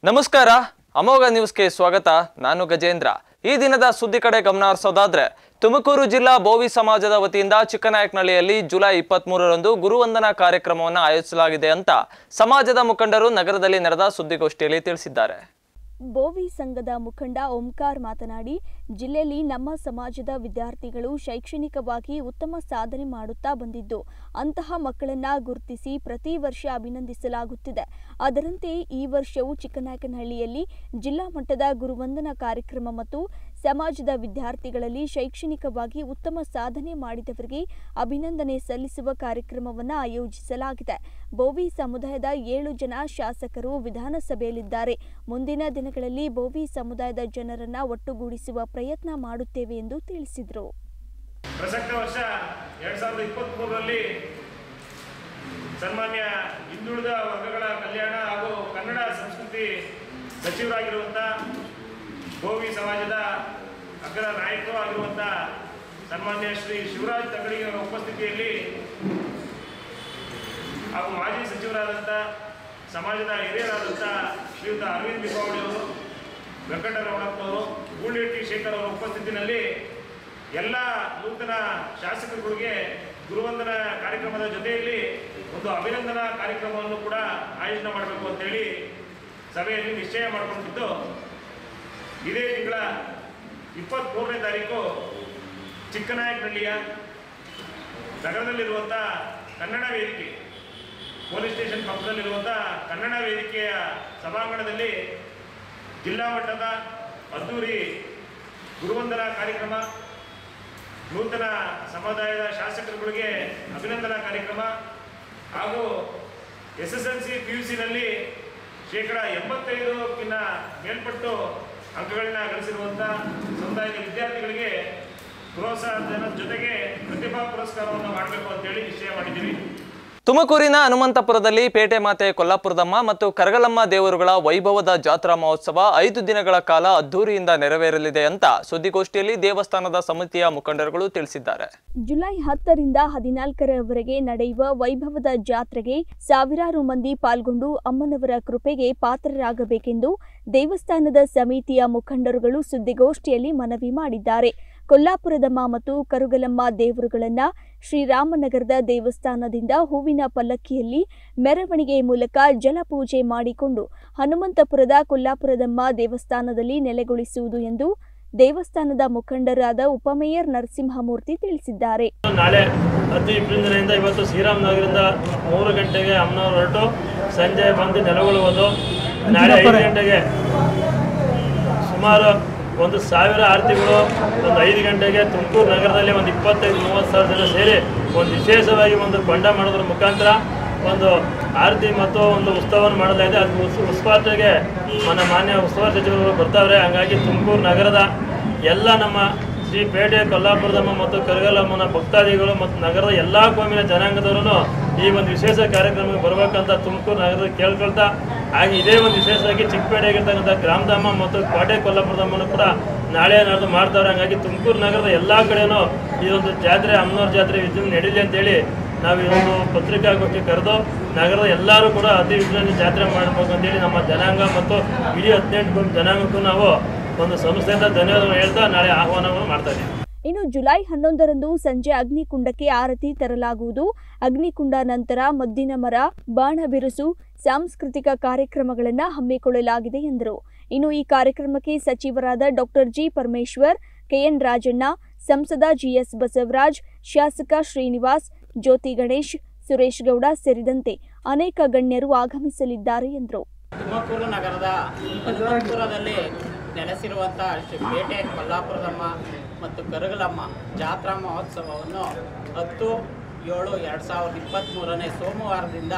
ನಮಸ್ಕಾರ ಅಮೋಘ ನ್ಯೂಸ್ಗೆ ಸ್ವಾಗತ. ನಾನು ಗಜೇಂದ್ರ. ಈ ದಿನದ ಸುದ್ದಿ ಕಡೆ ಗಮನ ಹರಿಸೋದಾದ್ರೆ ತುಮಕೂರು ಜಿಲ್ಲಾ ಬೋವಿ ಸಮಾಜದ ವತಿಯಿಂದ ಚಿಕ್ಕನಾಯಕನಹಳ್ಳಿಯಲ್ಲಿ ಜುಲೈ 23ರಂದು ಗುರುವಂದನಾ ಕಾರ್ಯಕ್ರಮವನ್ನು ಆಯೋಜಿಸಲಾಗಿದೆ ಅಂತ ಸಮಾಜದ ಮುಖಂಡರು ನಗರದಲ್ಲಿ ನಡೆದ ಸುದ್ದಿಗೋಷ್ಠಿಯಲ್ಲಿ ತಿಳಿಸಿದ್ದಾರೆ. ಬೋವಿ ಸಂಘದ ಮುಖಂಡ ಓಂಕಾರ್ ಮಾತನಾಡಿ, ಜಿಲ್ಲೆಯಲ್ಲಿ ನಮ್ಮ ಸಮಾಜದ ವಿದ್ಯಾರ್ಥಿಗಳು ಶೈಕ್ಷಣಿಕವಾಗಿ ಉತ್ತಮ ಸಾಧನೆ ಮಾಡುತ್ತಾ ಬಂದಿದ್ದು, ಅಂತಹ ಮಕ್ಕಳನ್ನ ಗುರುತಿಸಿ ಪ್ರತಿ ವರ್ಷ ಅಭಿನಂದಿಸಲಾಗುತ್ತಿದೆ. ಅದರಂತೆ ಈ ವರ್ಷವೂ ಚಿಕ್ಕನಾಯಕನಹಳ್ಳಿಯಲ್ಲಿ ಜಿಲ್ಲಾ ಮಟ್ಟದ ಗುರುವಂದನಾ ಕಾರ್ಯಕ್ರಮ ಮತ್ತು ಸಮಾಜದ ವಿದ್ಯಾರ್ಥಿಗಳಲ್ಲಿ ಶೈಕ್ಷಣಿಕವಾಗಿ ಉತ್ತಮ ಸಾಧನೆ ಮಾಡಿದವರಿಗೆ ಅಭಿನಂದನೆ ಸಲ್ಲಿಸುವ ಕಾರ್ಯಕ್ರಮವನ್ನು ಆಯೋಜಿಸಲಾಗಿದೆ. ಬೋವಿ ಸಮುದಾಯದ 7 ಜನ ಶಾಸಕರು ವಿಧಾನಸಭೆಯಲ್ಲಿದ್ದಾರೆ. ಮುಂದಿನ ದಿನಗಳಲ್ಲಿ ಬೋವಿ ಸಮುದಾಯದ ಜನರನ್ನ ಒಟ್ಟುಗೂಡಿಸುವ ಪ್ರಯತ್ನ ಮಾಡುತ್ತೇವೆ ಎಂದು ತಿಳಿಸಿದರು. ಪ್ರಸಕ್ತ ವರ್ಷ 2023ರಲ್ಲಿ ಸನ್ಮಾನ್ಯ ಹಿಂದುಳಿದ ವರ್ಗಗಳ ಕಲ್ಯಾಣ ಹಾಗೂ ಕನ್ನಡ ಸಂಸ್ಕೃತಿ ಸಚಿವರಾಗಿರುವಂತಹ ಬೋವಿ ಸಮಾಜದ ಅಗ್ರ ನಾಯಕರು ಆಗಿರುವಂತಹ ಸನ್ಮಾನ್ಯ ಶ್ರೀ ಶಿವರಾಜ್ ತಂಗಡಿಯವರ ಉಪಸ್ಥಿತಿಯಲ್ಲಿ ಹಾಗೂ ಮಾಜಿ ಸಚಿವರಾದಂಥ ಸಮಾಜದ ಹಿರಿಯರಾದಂಥ ಶ್ರೀಯುತ ಅರವಿಂದ್ ಬಿಪಾವಳಿಯವರು, ವೆಂಕಟರಮಣಪ್ಪನವರು, ಗೂಳಿಹಟ್ಟಿ ಶೇಖರ್ ಅವರ ಉಪಸ್ಥಿತಿಯಲ್ಲಿ ಎಲ್ಲ ನೂತನ ಶಾಸಕರುಗಳಿಗೆ ಗುರುವಂದನಾ ಕಾರ್ಯಕ್ರಮದ ಜೊತೆಯಲ್ಲಿ ಒಂದು ಅಭಿನಂದನಾ ಕಾರ್ಯಕ್ರಮವನ್ನು ಕೂಡ ಆಯೋಜನೆ ಮಾಡಬೇಕು ಅಂತೇಳಿ ಸಭೆಯಲ್ಲಿ ನಿಶ್ಚಯ ಮಾಡಿಕೊಂಡಿದ್ದು, ಇದೇ ತಿಂಗಳ 23ನೇ ತಾರೀಕು ಚಿಕ್ಕನಾಯಕನಹಳ್ಳಿಯ ನಗರದಲ್ಲಿರುವಂಥ ಕನ್ನಡ ವೇದಿಕೆ ಪೊಲೀಸ್ ಸ್ಟೇಷನ್ ಪಕ್ಕದಲ್ಲಿರುವಂಥ ಕನ್ನಡ ವೇದಿಕೆಯ ಸಭಾಂಗಣದಲ್ಲಿ ಜಿಲ್ಲಾ ಮಟ್ಟದ ಅದ್ದೂರಿ ಗುರುವಂದನಾ ಕಾರ್ಯಕ್ರಮ, ನೂತನ ಸಮುದಾಯದ ಶಾಸಕರುಗಳಿಗೆ ಅಭಿನಂದನಾ ಕಾರ್ಯಕ್ರಮ ಹಾಗೂ SSLC PUCನಲ್ಲಿ ಶೇಕಡ 85ಕ್ಕಿಂತ ಮೇಲ್ಪಟ್ಟು ಅಂಕಗಳನ್ನ ಗಳಿಸಿರುವಂಥ ಸಮುದಾಯದ ವಿದ್ಯಾರ್ಥಿಗಳಿಗೆ ಪ್ರೋತ್ಸಾಹದ ಜೊತೆಗೆ ಪ್ರತಿಭಾ ಪುರಸ್ಕಾರವನ್ನು ಮಾಡಬೇಕು ಅಂತೇಳಿ ನಿಶ್ಚಯ ಮಾಡಿದ್ದೀವಿ. ತುಮಕೂರಿನ ಹನುಮಂತಪುರದಲ್ಲಿ ಪೇಟೆ ಮಾತೆ ಕೊಲ್ಲಾಪುರದಮ್ಮ ಮತ್ತು ಕರಗಲಮ್ಮ ದೇವರುಗಳ ವೈಭವದ ಜಾತ್ರಾ ಮಹೋತ್ಸವ 5 ದಿನಗಳ ಕಾಲ ಅದ್ದೂರಿಯಿಂದ ನೆರವೇರಲಿದೆ ಅಂತ ಸುದ್ದಿಗೋಷ್ಠಿಯಲ್ಲಿ ದೇವಸ್ಥಾನದ ಸಮಿತಿಯ ಮುಖಂಡರುಗಳು ತಿಳಿಸಿದ್ದಾರೆ. ಜುಲೈ 10ರಿಂದ 14ರವರೆಗೆ ನಡೆಯುವ ವೈಭವದ ಜಾತ್ರೆಗೆ ಸಾವಿರಾರು ಮಂದಿ ಪಾಲ್ಗೊಂಡು ಅಮ್ಮನವರ ಕೃಪೆಗೆ ಪಾತ್ರರಾಗಬೇಕೆಂದು ದೇವಸ್ಥಾನದ ಸಮಿತಿಯ ಮುಖಂಡರುಗಳು ಸುದ್ದಿಗೋಷ್ಠಿಯಲ್ಲಿ ಮನವಿ ಮಾಡಿದ್ದಾರೆ. ಕೊಲ್ಲಾಪುರದಮ್ಮ ಮತ್ತು ಕರುಗಲಮ್ಮ ದೇವರುಗಳನ್ನ ಶ್ರೀರಾಮನಗರದ ದೇವಸ್ಥಾನದಿಂದ ಹೂವಿನ ಪಲ್ಲಕ್ಕಿಯಲ್ಲಿ ಮೆರವಣಿಗೆ ಮೂಲಕ ಜಲಪೂಜೆ ಮಾಡಿಕೊಂಡು ಹನುಮಂತಪುರದ ಕೊಲ್ಲಾಪುರದಮ್ಮ ದೇವಸ್ಥಾನದಲ್ಲಿ ನೆಲೆಗೊಳಿಸುವುದು ಎಂದು ದೇವಸ್ಥಾನದ ಮುಖಂಡರಾದ ಉಪಮೇಯರ್ ನರಸಿಂಹಮೂರ್ತಿ ತಿಳಿಸಿದ್ದಾರೆ. ನಾಳೆ 10 ಏಪ್ರಿಲ್ನಿಂದ ಇವತ್ತು ಶ್ರೀರಾಮನಗರದಿಂದ 3 ಗಂಟೆಗೆ ಅಮ್ಮನವರು ಹೊರಟು ಸಂಜೆ ಬಂದು ನೆಲೆಗೊಳ್ಳುವುದು. ನಾಳೆ 5 ಗಂಟೆಗೆ ಸುಮಾರು 1,000 ಆರತಿಗಳು, 5 ಗಂಟೆಗೆ ತುಮಕೂರು ನಗರದಲ್ಲಿ 25-30 ಸಾವಿರ ಜನ ಸೇರಿ ವಿಶೇಷವಾಗಿ ಕೊಂಡ ಮಾಡೋದ್ರ ಮುಖಾಂತರ ಆರತಿ ಮತ್ತು ಉತ್ಸವವನ್ನು ಮಾಡಲಾಗಿದೆ. ಅದು ಉತ್ಸವಕ್ಕೆ ನಮ್ಮ ಮಾನ್ಯ ಉಸ್ತುವಾರಿ ಸಚಿವರು ಬರ್ತಾವ್ರೆ. ಹಾಗಾಗಿ ತುಮಕೂರು ನಗರದ ಎಲ್ಲ ನಮ್ಮ ಶ್ರೀ ಪೇಟೆ ಕೊಲ್ಲಾಪುರದಮ್ಮ ಮತ್ತು ಕರಗಲಮ್ಮನ ಭಕ್ತಾದಿಗಳು ಮತ್ತು ನಗರದ ಎಲ್ಲ ಕೋಮಿನ ಜನಾಂಗದವರು ಈ ವಿಶೇಷ ಕಾರ್ಯಕ್ರಮಕ್ಕೆ ಬರಬೇಕಂತ ತುಮಕೂರು ನಗರದಲ್ಲಿ ಕೇಳ್ಕೊಳ್ತಾ, ಹಾಗೆ ಇದೇ ವಿಶೇಷವಾಗಿ ಚಿಕ್ಕಪೇಟೆಗಿರ್ತಕ್ಕಂಥ ಗ್ರಾಮದಮ್ಮ ಮತ್ತು ಕೋಟೆ ಕೊಲ್ಲಾಪುರದಮ್ಮನು ಕೂಡ ನಾಳೆ ನಾಡ್ದು ಮಾಡ್ತಾರೆ. ಹಾಗಾಗಿ ತುಮಕೂರು ನಗರದ ಎಲ್ಲ ಕಡೆಯೂ ಈ ಜಾತ್ರೆ ಅಮ್ಮನವ್ರ ಜಾತ್ರೆ ವಿಜೃಂಭಣೆ ನಡೀಲಿ ಅಂತೇಳಿ ನಾವು ಪತ್ರಿಕಾಗೋಷ್ಠಿ ಕರೆದು ನಗರದ ಎಲ್ಲರೂ ಕೂಡ ಅತಿ ವಿಜೃಂಭಣೆ ಜಾತ್ರೆ ಮಾಡಬೇಕು ಅಂತೇಳಿ ನಮ್ಮ ಜನಾಂಗ ಮತ್ತು ಇಡೀ 18 ಜನಾಂಗಕ್ಕೂ ನಾವು ಸಂಸ್ಥೆಯಿಂದ ಧನ್ಯವಾದಗಳು ಹೇಳ್ತಾ ನಾಳೆ ಆಹ್ವಾನವನ್ನು ಮಾಡ್ತಾ ಇದ್ದೀವಿ. ಇನ್ನು ಜುಲೈ 11ರಂದು ಸಂಜೆ ಅಗ್ನಿಕುಂಡಕ್ಕೆ ಆರತಿ ತರಲಾಗುವುದು. ಅಗ್ನಿಕುಂಡ ನಂತರ ಮದ್ದಿನ ಮರ, ಬಾಣ ಬಿರುಸು, ಸಾಂಸ್ಕೃತಿಕ ಕಾರ್ಯಕ್ರಮಗಳನ್ನು ಹಮ್ಮಿಕೊಳ್ಳಲಾಗಿದೆ ಎಂದರು. ಇನ್ನು ಈ ಕಾರ್ಯಕ್ರಮಕ್ಕೆ ಸಚಿವರಾದ doctor G Parameshwar, KN Rajanna, ಸಂಸದ GS ಬಸವರಾಜ್, ಶಾಸಕ ಶ್ರೀನಿವಾಸ್, ಜ್ಯೋತಿ ಗಣೇಶ್, ಸುರೇಶ್ ಗೌಡ ಸೇರಿದಂತೆ ಅನೇಕ ಗಣ್ಯರು ಆಗಮಿಸಲಿದ್ದಾರೆ ಎಂದರು. ತುಮಕೂರು ನಗರದ ಹನುಮಂತಪುರದಲ್ಲಿ ನೆಲೆಸಿರುವಂಥ ಶ್ರೀ ಪೇಟೆ ಕೊಲ್ಲಾಪುರದಮ್ಮ ಮತ್ತು ಕರಗಲಮ್ಮ ಜಾತ್ರಾ ಮಹೋತ್ಸವವನ್ನು 10/7/2023 ಸೋಮವಾರದಿಂದ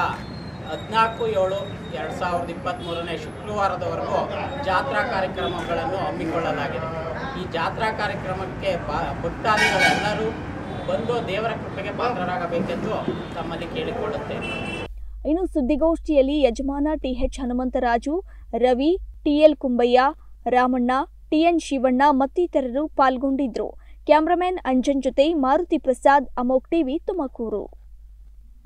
14/7/2023 ಶುಕ್ರವಾರದವರೆಗೂ ಜಾತ್ರಾ ಕಾರ್ಯಕ್ರಮಗಳನ್ನು ಹಮ್ಮಿಕೊಳ್ಳಲಾಗಿದೆ. ಈ ಜಾತ್ರಾ ಕಾರ್ಯಕ್ರಮಕ್ಕೆ ಭಕ್ತಾದಿಗಳೆಲ್ಲರೂ ಬಂದು ದೇವರ ಕೃಪೆಗೆ ಪಾತ್ರರಾಗಬೇಕೆಂದು ತಮ್ಮಲ್ಲಿ ಕೇಳಿಕೊಳ್ಳುತ್ತೇನೆ. ಇನ್ನು ಸುದ್ದಿಗೋಷ್ಠಿಯಲ್ಲಿ ಯಜಮಾನ TH Hanumantharaju, Ravi, TL Kumbaiah, Ramanna, TN Shivanna ಮತ್ತಿತರರು ಪಾಲ್ಗೊಂಡಿದ್ದರು. ಕ್ಯಾಮರಾಮನ್ ಅಂಜನ್ ಜೊತೆ ಮಾರುತಿ ಪ್ರಸಾದ್, ಅಮೋಕ್ ಟಿವಿ, ತುಮಕೂರು.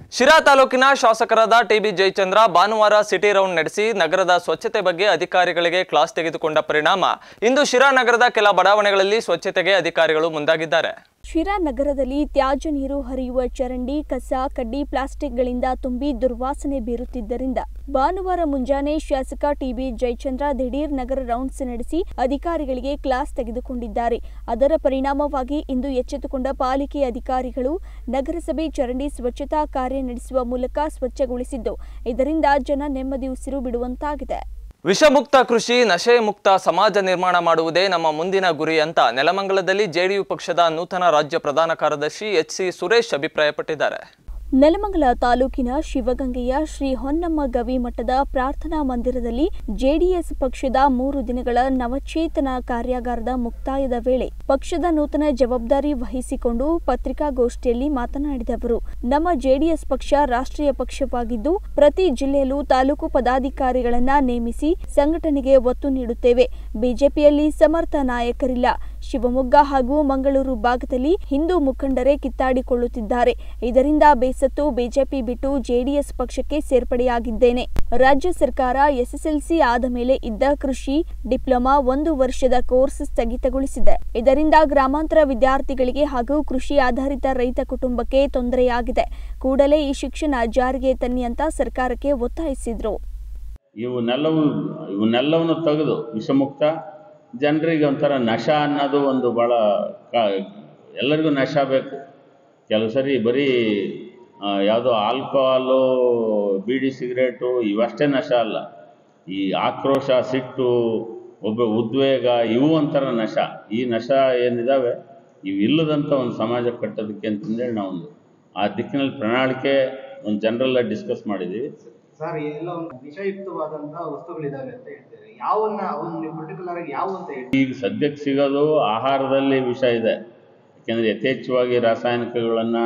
ಶಿರಾ ತಾಲೂಕಿನ ಶಾಸಕರಾದ ಟಿಬಿ ಜಯಚಂದ್ರ ಭಾನುವಾರ ಸಿಟಿ ರೌಂಡ್ ನಡೆಸಿ ನಗರದ ಸ್ವಚ್ಛತೆ ಬಗ್ಗೆ ಅಧಿಕಾರಿಗಳಿಗೆ ಕ್ಲಾಸ್ ತೆಗೆದುಕೊಂಡ ಪರಿಣಾಮ ಇಂದು ಶಿರಾ ನಗರದ ಕೆಲ ಬಡಾವಣೆಗಳಲ್ಲಿ ಸ್ವಚ್ಛತೆಗೆ ಅಧಿಕಾರಿಗಳು ಮುಂದಾಗಿದ್ದಾರೆ. ಶಿರಾ ನಗರದಲ್ಲಿ ತ್ಯಾಜ್ಯ ನೀರು ಹರಿಯುವ ಚರಂಡಿ, ಕಸ, ಕಡ್ಡಿ, ಪ್ಲಾಸ್ಟಿಕ್ಗಳಿಂದ ತುಂಬಿ ದುರ್ವಾಸನೆ ಬೀರುತ್ತಿದ್ದರಿಂದ ಭಾನುವಾರ ಮುಂಜಾನೆ ಶಾಸಕ ಟಿಬಿ ಜಯಚಂದ್ರ ದಿಢೀರ್ ನಗರ ರೌಂಡ್ಸ್ ನಡೆಸಿ ಅಧಿಕಾರಿಗಳಿಗೆ ಕ್ಲಾಸ್ ತೆಗೆದುಕೊಂಡಿದ್ದಾರೆ. ಅದರ ಪರಿಣಾಮವಾಗಿ ಇಂದು ಎಚ್ಚೆತ್ತುಕೊಂಡ ಪಾಲಿಕೆ ಅಧಿಕಾರಿಗಳು ನಗರಸಭೆ ಚರಂಡಿ ಸ್ವಚ್ಛತಾ ಕಾರ್ಯ ನಡೆಸುವ ಮೂಲಕ ಸ್ವಚ್ಛಗೊಳಿಸಿದ್ದು, ಇದರಿಂದ ಜನ ನೆಮ್ಮದಿ ಉಸಿರು ಬಿಡುವಂತಾಗಿದೆ. ವಿಷಮುಕ್ತ ಕೃಷಿ, ನಶೆ ಮುಕ್ತ ಸಮಾಜ ನಿರ್ಮಾಣ ಮಾಡುವುದೇ ನಮ್ಮ ಮುಂದಿನ ಗುರಿ ಅಂತ ನೆಲಮಂಗಲದಲ್ಲಿ ಜೆಡಿಯು ಪಕ್ಷದ ನೂತನ ರಾಜ್ಯ ಪ್ರಧಾನ ಕಾರ್ಯದರ್ಶಿ ಎಚ್.ಸಿ. ಸುರೇಶ್ ಅಭಿಪ್ರಾಯಪಟ್ಟಿದ್ದಾರೆ. ನೆಲಮಂಗಲ ತಾಲೂಕಿನ ಶಿವಗಂಗೆಯ ಶ್ರೀ ಹೊನ್ನಮ್ಮ ಗವಿ ಮಠದ ಪ್ರಾರ್ಥನಾ ಮಂದಿರದಲ್ಲಿ ಜೆಡಿಎಸ್ ಪಕ್ಷದ 3 ದಿನಗಳ ನವಚೇತನ ಕಾರ್ಯಾಗಾರದ ಮುಕ್ತಾಯದ ವೇಳೆ ಪಕ್ಷದ ನೂತನ ಜವಾಬ್ದಾರಿ ವಹಿಸಿಕೊಂಡು ಪತ್ರಿಕಾಗೋಷ್ಠಿಯಲ್ಲಿ ಮಾತನಾಡಿದ ಅವರು, ನಮ್ಮ ಜೆಡಿಎಸ್ ಪಕ್ಷ ರಾಷ್ಟ್ರೀಯ ಪಕ್ಷವಾಗಿದ್ದು ಪ್ರತಿ ಜಿಲ್ಲೆಯಲ್ಲೂ ತಾಲೂಕು ಪದಾಧಿಕಾರಿಗಳನ್ನ ನೇಮಿಸಿ ಸಂಘಟನೆಗೆ ಒತ್ತು ನೀಡುತ್ತೇವೆ. ಬಿಜೆಪಿಯಲ್ಲಿ ಸಮರ್ಥ ನಾಯಕರಿಲ್ಲ. ಶಿವಮೊಗ್ಗ ಹಾಗೂ ಮಂಗಳೂರು ಭಾಗದಲ್ಲಿ ಹಿಂದೂ ಮುಖಂಡರೇ ಕಿತ್ತಾಡಿಕೊಳ್ಳುತ್ತಿದ್ದಾರೆ. ಇದರಿಂದ ಬೇಸತ್ತು ಬಿಜೆಪಿ ಬಿಟ್ಟು ಜೆಡಿಎಸ್ ಪಕ್ಷಕ್ಕೆ ಸೇರ್ಪಡೆಯಾಗಿದ್ದೇನೆ. ರಾಜ್ಯ ಸರ್ಕಾರ ಎಸ್ಎಸ್ಎಲ್ಸಿ ಆದ ಮೇಲೆ ಇದ್ದ ಕೃಷಿ ಡಿಪ್ಲೊಮಾ 1 ವರ್ಷದ ಕೋರ್ಸ್ ಸ್ಥಗಿತಗೊಳಿಸಿದೆ. ಇದರಿಂದ ಗ್ರಾಮಾಂತರ ವಿದ್ಯಾರ್ಥಿಗಳಿಗೆ ಹಾಗೂ ಕೃಷಿ ಆಧಾರಿತ ರೈತ ಕುಟುಂಬಕ್ಕೆ ತೊಂದರೆಯಾಗಿದೆ. ಕೂಡಲೇ ಈ ಶಿಕ್ಷಣ ಜಾರಿಗೆ ತನ್ನಿ ಅಂತ ಸರ್ಕಾರಕ್ಕೆ ಒತ್ತಾಯಿಸಿದ್ರು. ಇವನ್ನೆಲ್ಲವನ್ನು ತೆಗೆದು ವಿಷಮುಕ್ತ ಜನರಿಗೆ ಒಂಥರ ನಶಾ ಅನ್ನೋದು ಒಂದು ಭಾಳ ಎಲ್ಲರಿಗೂ ನಶಾ ಬೇಕು. ಕೆಲವು ಸರಿ ಬರೀ ಯಾವುದೋ ಆಲ್ಕೋಹಾಲು, ಬೀಡಿ, ಸಿಗರೇಟು ಇವಷ್ಟೇ ನಶಾ ಅಲ್ಲ. ಈ ಆಕ್ರೋಶ, ಸಿಟ್ಟು, ಉದ್ವೇಗ ಇವು ಒಂಥರ ನಶಾ. ಈ ನಶಾ ಏನಿದ್ದಾವೆ ಇವು ಇಲ್ಲದಂಥ ಒಂದು ಸಮಾಜ ಕಟ್ಟೋದಕ್ಕೆ ಅಂತಂದೇಳಿ ನಾವೊಂದು ಆ ದಿಕ್ಕಿನಲ್ಲಿ ಪ್ರಣಾಳಿಕೆ ಒಂದು ಜನರಲ್ಲ ಡಿಸ್ಕಸ್ ಮಾಡಿದ್ದೀವಿ. ಸರ್, ಎಲ್ಲ ಒಂದು ವಿಷಯುಕ್ತವಾದಂಥ ವಸ್ತುಗಳಿದ್ದಾವೆ ಅಂತ ಹೇಳ್ತಾರೆ. ಯಾವನ್ನ ಒಂದು ಪರ್ಟಿಕ್ಯುಲರ್ ಆಗಿ ಯಾವ ಅಂತ ಹೇಳಿ ಈಗ ಸದ್ಯಕ್ಕೆ ಸಿಗೋದು ಆಹಾರದಲ್ಲಿ ವಿಷ ಇದೆ. ಯಾಕೆಂದರೆ ಯಥೇಚ್ಛವಾಗಿ ರಾಸಾಯನಿಕಗಳನ್ನು,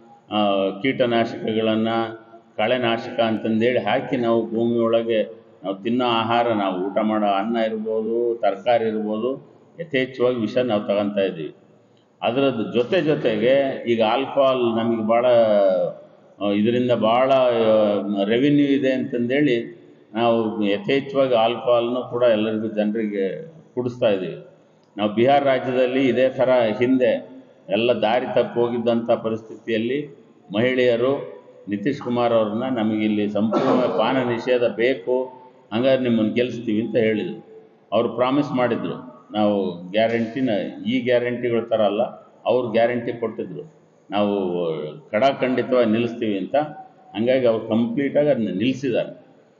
ಕೀಟನಾಶಕಗಳನ್ನು, ಕಳೆನಾಶಕ ಅಂತಂದೇಳಿ ಹಾಕಿ ನಾವು ಭೂಮಿಯೊಳಗೆ ನಾವು ತಿನ್ನೋ ಆಹಾರ, ನಾವು ಊಟ ಮಾಡೋ ಅನ್ನ ಇರ್ಬೋದು, ತರಕಾರಿ ಇರ್ಬೋದು, ಯಥೇಚ್ಛವಾಗಿ ವಿಷ ನಾವು ತಗೊತಾ ಇದ್ದೀವಿ. ಅದರದ್ದು ಜೊತೆಗೆ ಈಗ ಆಲ್ಕೋಹಾಲ್ ನಮಗೆ ಭಾಳ ಇದರಿಂದ ಭಾಳ ರೆವಿನ್ಯೂ ಇದೆ ಅಂತಂದೇಳಿ ನಾವು ಯಥೇಚ್ಛವಾಗಿ ಆಲ್ಕೋಹಾಲ್ನು ಕೂಡ ಎಲ್ಲರಿಗೂ ಜನರಿಗೆ ಕುಡಿಸ್ತಾ ಇದ್ದೀವಿ. ನಾವು ಬಿಹಾರ ರಾಜ್ಯದಲ್ಲಿ ಇದೇ ಥರ ಹಿಂದೆ ಎಲ್ಲ ದಾರಿ ತಪ್ಪಿ ಹೋಗಿದ್ದಂಥ ಪರಿಸ್ಥಿತಿಯಲ್ಲಿ ಮಹಿಳೆಯರು ನಿತೀಶ್ ಕುಮಾರ್ ಅವ್ರನ್ನ ನಮಗಿಲ್ಲಿ ಸಂಪೂರ್ಣ ಪಾನ ನಿಷೇಧ ಬೇಕು, ಹಂಗಾರೆ ನಿಮ್ಮನ್ನು ಗೆಲ್ಲಿಸ್ತೀವಿ ಅಂತ ಹೇಳಿದರು. ಅವರು ಪ್ರಾಮಿಸ್ ಮಾಡಿದರು, ನಾವು ಗ್ಯಾರಂಟಿನ ಈ ಗ್ಯಾರಂಟಿಗಳ ಥರ ಅಲ್ಲ, ಅವ್ರು ಗ್ಯಾರಂಟಿ ಕೊಟ್ಟಿದ್ರು, ನಾವು ಖಡಾಖಂಡಿತವಾಗಿ ನಿಲ್ಲಿಸ್ತೀವಿ ಅಂತ. ಹಾಗಾಗಿ ಅವ್ರು ಕಂಪ್ಲೀಟಾಗಿ ಅದನ್ನ ನಿಲ್ಲಿಸಿದ್ದಾರೆ.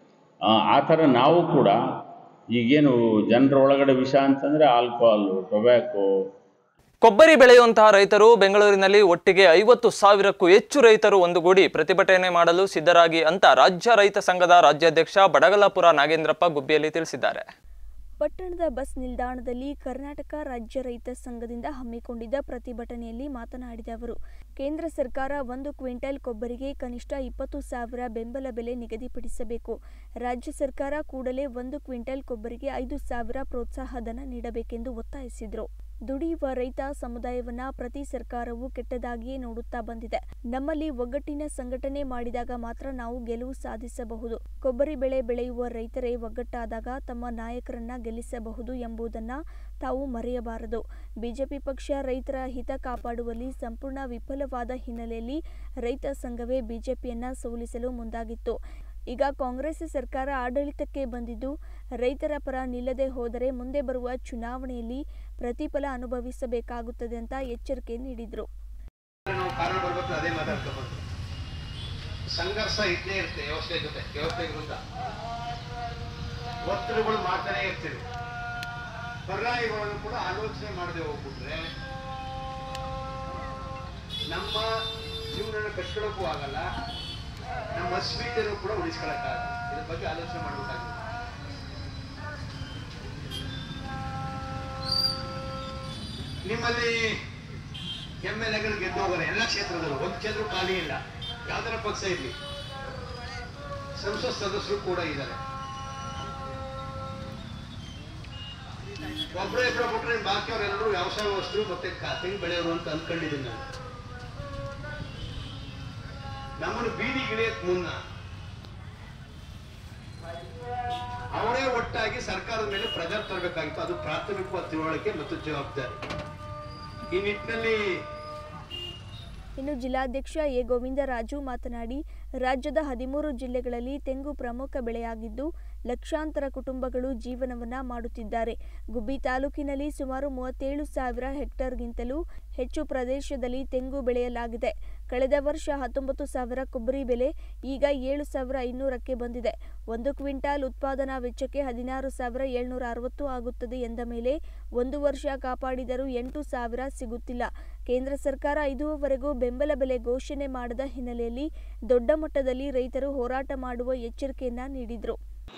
ಆ ಥರ ನಾವು ಕೂಡ ಈಗೇನು ಜನರ ಒಳಗಡೆ ವಿಷ ಅಂತಂದರೆ ಆಲ್ಕೋಹಾಲು, ಟೊಬ್ಯಾಕೋ. ಕೊಬ್ಬರಿ ಬೆಳೆಯುವಂತಹ ರೈತರು ಬೆಂಗಳೂರಿನಲ್ಲಿ ಒಟ್ಟಿಗೆ 50,000ಕ್ಕೂ ಹೆಚ್ಚು ರೈತರು ಒಂದುಗೂಡಿ ಪ್ರತಿಭಟನೆ ಮಾಡಲು ಸಿದ್ಧರಾಗಿ ಅಂತ ರಾಜ್ಯ ರೈತ ಸಂಘದ ರಾಜ್ಯಾಧ್ಯಕ್ಷ ಬಡಗಲಾಪುರ ನಾಗೇಂದ್ರಪ್ಪ ಗುಬ್ಬಿಯಲ್ಲಿ ತಿಳಿಸಿದ್ದಾರೆ. ಪಟ್ಟಣದ ಬಸ್ ನಿಲ್ದಾಣದಲ್ಲಿ ಕರ್ನಾಟಕ ರಾಜ್ಯ ರೈತ ಸಂಘದಿಂದ ಹಮ್ಮಿಕೊಂಡಿದ್ದ ಪ್ರತಿಭಟನೆಯಲ್ಲಿ ಮಾತನಾಡಿದ ಅವರು, ಕೇಂದ್ರ ಸರ್ಕಾರ 1 ಕ್ವಿಂಟಲ್ ಕೊಬ್ಬರಿಗೆ ಕನಿಷ್ಠ 20,000 ಬೆಂಬಲ ಬೆಲೆ ನಿಗದಿಪಡಿಸಬೇಕು. ರಾಜ್ಯ ಸರ್ಕಾರ ಕೂಡಲೇ 1 ಕ್ವಿಂಟಲ್ ಕೊಬ್ಬರಿಗೆ 5,000 ಪ್ರೋತ್ಸಾಹಧನ ನೀಡಬೇಕೆಂದು ಒತ್ತಾಯಿಸಿದರು. ದುಡಿಯುವ ರೈತ ಸಮುದಾಯವನ್ನ ಪ್ರತಿ ಸರ್ಕಾರವೂ ಕೆಟ್ಟದಾಗಿಯೇ ನೋಡುತ್ತಾ ಬಂದಿದೆ. ನಮ್ಮಲ್ಲಿ ಒಗ್ಗಟ್ಟಿನ ಸಂಘಟನೆ ಮಾಡಿದಾಗ ಮಾತ್ರ ನಾವು ಗೆಲುವು ಸಾಧಿಸಬಹುದು. ಕೊಬ್ಬರಿ ಬೆಳೆ ಬೆಳೆಯುವ ರೈತರೇ ಒಗ್ಗಟ್ಟಾದಾಗ ತಮ್ಮ ನಾಯಕರನ್ನ ಗೆಲ್ಲಿಸಬಹುದು ಎಂಬುದನ್ನ ತಾವು ಮರೆಯಬಾರದು. ಬಿಜೆಪಿ ಪಕ್ಷ ರೈತರ ಹಿತ ಕಾಪಾಡುವಲ್ಲಿ ಸಂಪೂರ್ಣ ವಿಫಲವಾದ ಹಿನ್ನೆಲೆಯಲ್ಲಿ ರೈತ ಸಂಘವೇ ಬಿಜೆಪಿಯನ್ನ ಸೋಲಿಸಲು ಮುಂದಾಗಿತ್ತು. ಈಗ ಕಾಂಗ್ರೆಸ್ ಸರ್ಕಾರ ಆಡಳಿತಕ್ಕೆ ಬಂದಿದ್ದು ರೈತರ ಪರ ನಿಲ್ಲದೆ ಹೋದರೆ ಮುಂದೆ ಬರುವ ಚುನಾವಣೆಯಲ್ಲಿ ಪ್ರತಿಫಲ ಅನುಭವಿಸಬೇಕಾಗುತ್ತದೆ ಅಂತ ಎಚ್ಚರಿಕೆ ನೀಡಿದರು. ಸಂಘರ್ಷ ಇದ್ದೇ ಇರುತ್ತೆ ವ್ಯವಸ್ಥೆ ಜೊತೆ, ವ್ಯವಸ್ಥೆ ವಿರುದ್ಧ ಒತ್ತಡಗಳು ಮಾಡ್ತಾನೆ ಇರ್ತೀವಿ. ಪರ್ಯಾಯಗಳನ್ನು ಕೂಡ ಆಲೋಚನೆ ಮಾಡದೆ ಹೋಗ್ಬಿಟ್ರೆ ನಮ್ಮ ಜೀವನ ಕಟ್ಕೊಳ್ಳೋಕ್ಕೂ ಆಗಲ್ಲ, ನಮ್ಮ ಅಸ್ಮಿತೆಯನ್ನು ಕೂಡ ಉಳಿಸ್ಕೊಳ್ಳಕ್ಕಾಗಲ್ಲ. ಇದ್ರ ಬಗ್ಗೆ ಆಲೋಚನೆ ಮಾಡಬೇಕಾಗುತ್ತೆ. ನಿಮ್ಮಲ್ಲಿ MLAಗಳು ಗೆದ್ದು ಹೋಗೋರೆ ಎಲ್ಲ ಕ್ಷೇತ್ರದಲ್ಲೂ, ಒಂದು ಕ್ಷೇತ್ರ ಖಾಲಿ ಇಲ್ಲ. ಯಾವ್ದಾರ ಪಕ್ಷ ಇರಲಿ, ಸಂಸತ್ ಸದಸ್ಯರು ಕೂಡ ಇದ್ದಾರೆ. ಒಬ್ಬರೇ ಇಬ್ಬರು ಬಿಟ್ರೆ ಬಾಕಿಯವರೆಲ್ಲರೂ ವ್ಯವಸಾಯ ವಸ್ತುರು ಮತ್ತೆ ತೆಂಗು ಬೆಳೆಯೋರು ಅಂತ ಅಂದ್ಕೊಂಡಿದ್ದೀನಿ ನಾನು. ನಮ್ಮನ್ನು ಬೀದಿಗಿಳಿಯಕ್ ಮುನ್ನ ಅವರೇ ಒಟ್ಟಾಗಿ ಸರ್ಕಾರದ ಮೇಲೆ ಪ್ರೆಜರ್ ತರಬೇಕಾಗಿತ್ತು. ಅದು ಪ್ರಾಥಮಿಕವಾದ ತಿಳುವಳಿಕೆ ಮತ್ತು ಜವಾಬ್ದಾರಿ. ಈ ನಿಟ್ಟಿನಲ್ಲಿ ಇನ್ನು ಜಿಲ್ಲಾಧ್ಯಕ್ಷ ಎ ಗೋವಿಂದರಾಜು ಮಾತನಾಡಿ, ರಾಜ್ಯದ 13 ಜಿಲ್ಲೆಗಳಲ್ಲಿ ತೆಂಗು ಪ್ರಮುಖ ಬೆಳೆಯಾಗಿದ್ದು ಲಕ್ಷಾಂತರ ಕುಟುಂಬಗಳು ಜೀವನವನ್ನ ಮಾಡುತ್ತಿದ್ದಾರೆ. ಗುಬ್ಬಿ ತಾಲೂಕಿನಲ್ಲಿ ಸುಮಾರು 37,000 ಹೆಕ್ಟೇರ್ಗಿಂತಲೂ ಹೆಚ್ಚು ಪ್ರದೇಶದಲ್ಲಿ ತೆಂಗು ಬೆಳೆಯಲಾಗಿದೆ. ಕಳೆದ ವರ್ಷ 19,000 ಕೊಬ್ಬರಿ ಬೆಲೆ ಈಗ 7,500ಕ್ಕೆ ಬಂದಿದೆ. 1 ಕ್ವಿಂಟಾಲ್ ಉತ್ಪಾದನಾ ವೆಚ್ಚಕ್ಕೆ 16,760 ಆಗುತ್ತದೆ ಎಂದ ಮೇಲೆ 1 ವರ್ಷ ಕಾಪಾಡಿದರೂ 8,000 ಸಿಗುತ್ತಿಲ್ಲ. ಕೇಂದ್ರ ಸರ್ಕಾರ ಇದುವರೆಗೂ ಬೆಂಬಲ ಬೆಲೆ ಘೋಷಣೆ ಮಾಡದ ಹಿನ್ನೆಲೆಯಲ್ಲಿ ದೊಡ್ಡ ಮಟ್ಟದಲ್ಲಿ ರೈತರು ಹೋರಾಟ ಮಾಡುವ ಎಚ್ಚರಿಕೆಯನ್ನ ನೀಡಿದರು.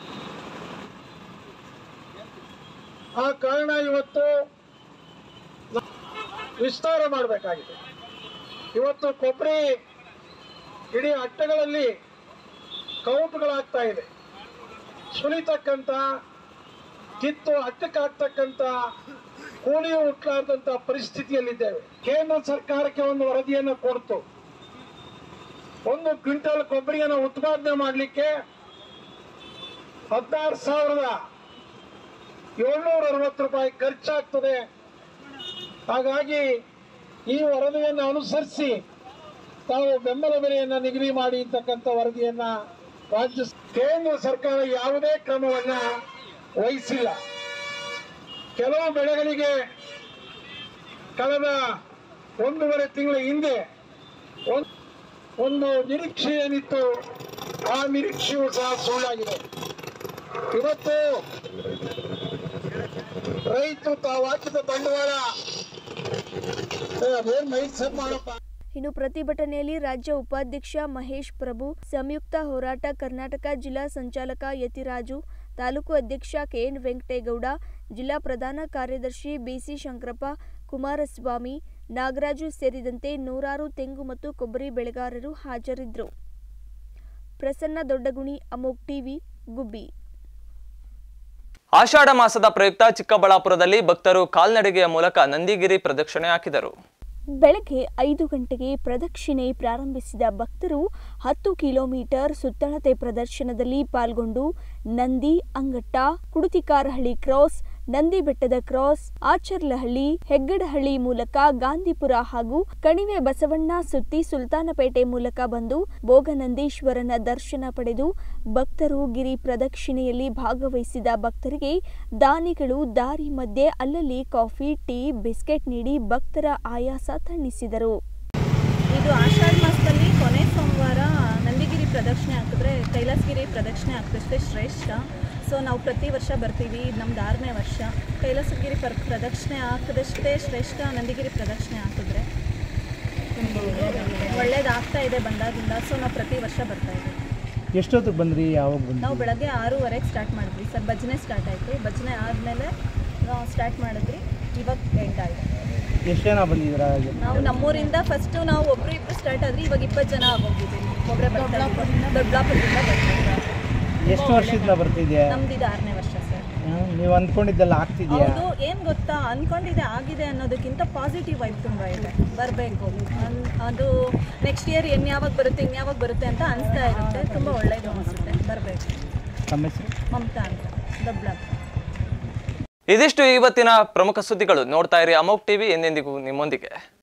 ಆ ಕಾರಣ ಇವತ್ತು ವಿಸ್ತಾರ ಮಾಡಬೇಕಾಗಿದೆ. ಇವತ್ತು ಕೊಬ್ಬರಿ ಇಡೀ ಅಟ್ಟೆಗಳಲ್ಲಿ ಕೌಂಟ್ಗಳಾಗ್ತಾ ಇದೆ. ಸುಲಿತಕ್ಕಂಥ ಕಿತ್ತು ಅಟ್ಟಕ್ಕಾಗ್ತಕ್ಕಂಥ ಕೂಲಿಯು ಹುಟ್ಟಲಾರ್ದಂಥ ಪರಿಸ್ಥಿತಿಯಲ್ಲಿದ್ದೇವೆ. ಕೇಂದ್ರ ಸರ್ಕಾರಕ್ಕೆ ಒಂದು ವರದಿಯನ್ನು ಕೊಡ್ತು. 1 ಕ್ವಿಂಟಲ್ ಕೊಬ್ಬರಿಯನ್ನು ಉತ್ಪಾದನೆ ಮಾಡಲಿಕ್ಕೆ 16,760 ರೂಪಾಯಿ ಖರ್ಚಾಗ್ತದೆ. ಹಾಗಾಗಿ ಈ ವರದಿಯನ್ನು ಅನುಸರಿಸಿ ತಾವು ಬೆಂಬಲ ಬೆಲೆಯನ್ನು ನಿಗದಿ ಮಾಡಿ ಅಂತಕ್ಕಂಥ ವರದಿಯನ್ನ ಕೇಂದ್ರ ಸರ್ಕಾರ ಯಾವುದೇ ಕ್ರಮವನ್ನ ವಹಿಸಿಲ್ಲ. ಕೆಲವು ಬೆಳೆಗಳಿಗೆ ಕಳೆದ 1.5 ತಿಂಗಳ ಹಿಂದೆ ಒಂದು ನಿರೀಕ್ಷೆ ಏನಿತ್ತು, ಆ ನಿರೀಕ್ಷೆಯೂ ಸಹ ಸುಳ್ಳಾಗಿದೆ. ಇವತ್ತು ರೈತರು ತಾವು ಹಾಕಿದ ಬಂಡವಾಳ ಮಾಡಪ್ಪ. ಇನ್ನು ಪ್ರತಿಭಟನೆಯಲ್ಲಿ ರಾಜ್ಯ ಉಪಾಧ್ಯಕ್ಷ ಮಹೇಶ್ ಪ್ರಭು, ಸಂಯುಕ್ತ ಹೋರಾಟ ಕರ್ನಾಟಕ ಜಿಲ್ಲಾ ಸಂಚಾಲಕ ಯತಿರಾಜು, ತಾಲೂಕು ಅಧ್ಯಕ್ಷ ಕೆಎನ್ ವೆಂಕಟೇಗೌಡ, ಜಿಲ್ಲಾ ಪ್ರಧಾನ ಕಾರ್ಯದರ್ಶಿ ಬಿಸಿ ಶಂಕರಪ್ಪ, ಕುಮಾರಸ್ವಾಮಿ, ನಾಗರಾಜು ಸೇರಿದಂತೆ ನೂರಾರು ತೆಂಗು ಮತ್ತು ಕೊಬ್ಬರಿ ಬೆಳೆಗಾರರು ಹಾಜರಿದ್ದರು. ಪ್ರಸನ್ನ ದೊಡ್ಡಗುಣಿ, ಅಮೋಕ್ ಟಿವಿ, ಗುಬ್ಬಿ. ಆಷಾಢ ಮಾಸದ ಪ್ರಯುಕ್ತ ಚಿಕ್ಕಬಳ್ಳಾಪುರದಲ್ಲಿ ಭಕ್ತರು ಕಾಲ್ನಡಿಗೆಯ ಮೂಲಕ ನಂದಿಗಿರಿ ಪ್ರದಕ್ಷಿಣೆ ಹಾಕಿದರು. ಬೆಳಗ್ಗೆ 5 ಗಂಟೆಗೆ ಪ್ರದಕ್ಷಿಣೆ ಪ್ರಾರಂಭಿಸಿದ ಭಕ್ತರು 10 ಕಿಲೋಮೀಟರ್ ಸುತ್ತಳತೆ ಪ್ರದರ್ಶನದಲ್ಲಿ ಪಾಲ್ಗೊಂಡು ನಂದಿ, ಅಂಗಟ್ಟ, ಕುಡುತಿಕಾರಹಳ್ಳಿ ಕ್ರಾಸ್, ನಂದಿ ಬೆಟ್ಟದ ಕ್ರಾಸ್, ಆಚರ್ಲಹಳ್ಳಿ, ಹೆಗ್ಗಡಹಳ್ಳಿ ಮೂಲಕ ಗಾಂಧಿಪುರ ಹಾಗೂ ಕಣಿವೆ ಬಸವಣ್ಣ ಸುತ್ತಿ ಸುಲ್ತಾನಪೇಟೆ ಮೂಲಕ ಬಂದು ಭೋಗನಂದೀಶ್ವರನ ದರ್ಶನ ಪಡೆದು ಭಕ್ತರು ಗಿರಿ ಪ್ರದಕ್ಷಿಣೆಯಲ್ಲಿ ಭಾಗವಹಿಸಿದ ಭಕ್ತರಿಗೆ ದಾನಿಗಳು ದಾರಿ ಮಧ್ಯೆ ಅಲ್ಲಲ್ಲಿ ಕಾಫಿ, ಟೀ, ಬಿಸ್ಕೆಟ್ ನೀಡಿ ಭಕ್ತರ ಆಯಾಸ ತಣಿಸಿದರು. ಇದು ಆಷಾಢ ಮಾಸದಲ್ಲಿ ಕೊನೆ ಸೋಮವಾರ ನಂದಿಗಿರಿ ಪ್ರದಕ್ಷಿಣೆ ಹಾಕಿದ್ರೆ ಕೈಲಾಸಗಿರಿ ಪ್ರದಕ್ಷಿಣೆ ಹಾಕಿದಷ್ಟೇ ಶ್ರೇಷ್ಠ. ಸೊ ನಾವು ಪ್ರತಿ ವರ್ಷ ಬರ್ತೀವಿ. ಇದು ನಮ್ದು 6ನೇ ವರ್ಷ. ಕೈಲಾಸಗಿರಿ ಪ್ರದಕ್ಷಿಣೆ ಹಾಕಿದಷ್ಟೇ ಶ್ರೇಷ್ಠ. ನಂದಿಗಿರಿ ಪ್ರದಕ್ಷಿಣೆ ಹಾಕಿದ್ರೆ ಒಳ್ಳೇದಾಗ್ತಾ ಇದೆ ಬಂದಾಗಿಂದ. ಸೊ ನಾವು ಪ್ರತಿ ವರ್ಷ ಬರ್ತಾ ಇದ್ದೀವಿ. ಎಷ್ಟೊತ್ತಿಗೆ ಬಂದ್ರಿ? ಯಾವಾಗ ಬಂದ್ರಿ? ನಾವು ಬೆಳಗ್ಗೆ 6:30ಗೆ ಸ್ಟಾರ್ಟ್ ಮಾಡಿದ್ವಿ ಸರ್. ಭಜನೆ ಸ್ಟಾರ್ಟ್ ಆಯಿತು. ಭಜನೆ ಆದಮೇಲೆ ಸ್ಟಾರ್ಟ್ ಮಾಡಿದ್ವಿ. ಇವಾಗ ಎಂಡ್ ಆಗಿದೆ. ಎಷ್ಟು ಜನ ಬಂದಿದ್ದೀರಾ? ನಾವು ನಮ್ಮೂರಿಂದ ಫಸ್ಟು ನಾವು ಒಬ್ಬರು ಇಬ್ಬರು ಸ್ಟಾರ್ಟ್ ಆದ್ರಿ. ಇವಾಗ 20 ಜನ ಆಗೋಗಿದ್ದೀವಿ. ದೊಡ್ಡಬಳ್ಳಾಪುರದಿಂದ ಬರ್ತಿದ್ದೀರಾ? ಎಷ್ಟು ವರ್ಷದಿಂದ ಬರ್ತಿದ್ಯಾ? ನಮ್ದು ಇದು 6ನೇ ವರ್ಷ ಸರ್. ನೀವು ಅಂದ್ಕೊಂಡಿದ್ದೆಲ್ಲ ಆಗ್ತಿದೆಯಾ? ಹೌದು. ಏನು ಗೊತ್ತಾ, ಅಂದ್ಕೊಂಡಿದೆ ಆಗಿದೆ ಅನ್ನೋದಕ್ಕಿಂತ ಪಾಸಿಟಿವ್ ವೈಬ್ ತುಂಬ ಇದೆ. ಬರಬೇಕು ಅದು ನೆಕ್ಸ್ಟ್ ಇಯರ್ ಯಾವಾಗ ಬರುತ್ತೆ ಅಂತ ಅನಿಸ್ತಾ ಇರುತ್ತೆ. ತುಂಬ ಒಳ್ಳೆಯದು ಅನಿಸುತ್ತೆ. ಬರಬೇಕು. ನಮ್ಮ ಹೆಸರು ಮಮತಾ ಅಂತ, ದೊಡ್ಡಬಳ್ಳಾಪುರ. ಇದಿಷ್ಟು ಇವತ್ತಿನ ಪ್ರಮುಖ ಸುದ್ದಿಗಳು. ನೋಡ್ತಾ ಇರಿ ಅಮೋಕ್ ಟಿವಿ, ಎಂದೆಂದಿಗೂ ನಿಮ್ಮೊಂದಿಗೆ.